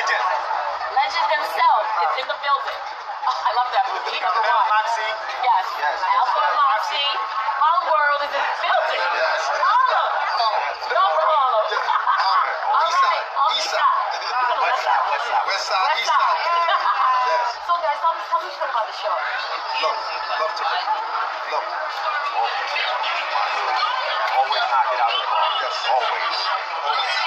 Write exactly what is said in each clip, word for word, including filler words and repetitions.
legend. Legend himself is in the building. Oh, I love that movie. Number one. Moxie. Yes. Yes. Alpo Moxie. Harlem World is in the building. Yes. Harlem. Not from Harlem. Yes. All East right. side. Oh, East East side. side. West side. West side. West side. West East side. side. Yes. So guys, tell me, tell me something about the show. Look, love to me. Look. Always knock it out of the ball. Yes. Always. Always.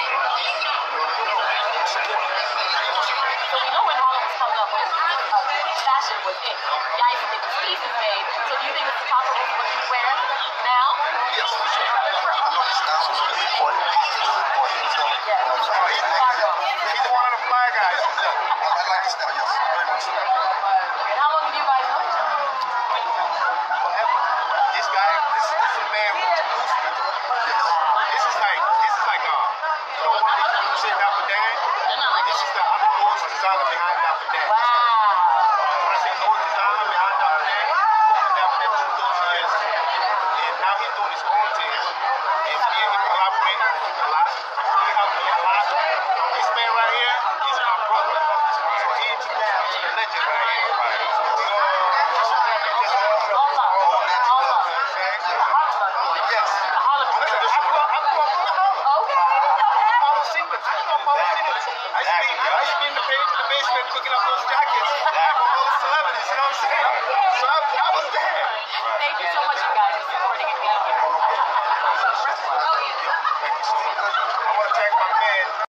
So we know when Harlem was coming up with uh, fashion was it. Guys get the pieces made. So do you think it's comparable to what you wear now? Yes, for sure. You know the style, you know the important. Important. So, Yeah. you know, so he's, he's one of the fly guys. I, I like his style, yes. Very much so. And how long have you guys known each other? Forever. This guy, this, this is a man who introduced me. Yes. This is like, this is like, uh, you know what you say Doctor Dan? This is the other doors designer behind Doctor Dan. Wow. When I say doors designer behind Doctor Dan, that for two those years. And now he's doing his own thing. And me and him collaborate a lot. He helped me a lot. This man right here, he's my brother. So he introduced me to the legend right here. Right. So we all, just Hold on. all that Hold love. on. Okay? The Harlem World. Yes. The Harlem World. Listen, I grew up, I grew up in Harlem. Okay, I didn't know that. Follow secrets. I know follow secrets. I used to be, I used to be in the page in the basement cooking up those jackets for all the celebrities. You know what I'm saying? So I, I was there. Thank you so much, you guys, for supporting and being here. Thank you so much. I want to thank my man.